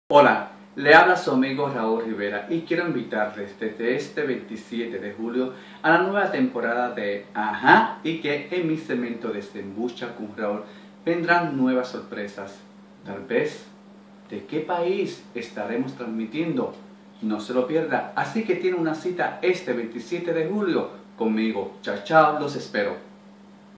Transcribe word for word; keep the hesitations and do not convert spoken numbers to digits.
Hola, le habla su amigo Raúl Rivera y quiero invitarles desde este veintisiete de julio a la nueva temporada de Ajá, y que en mi segmento de Desembucha con Raúl vendrán nuevas sorpresas. Tal vez, ¿de qué país estaremos transmitiendo? No se lo pierda, así que tiene una cita este veintisiete de julio conmigo. Chao, chao, los espero.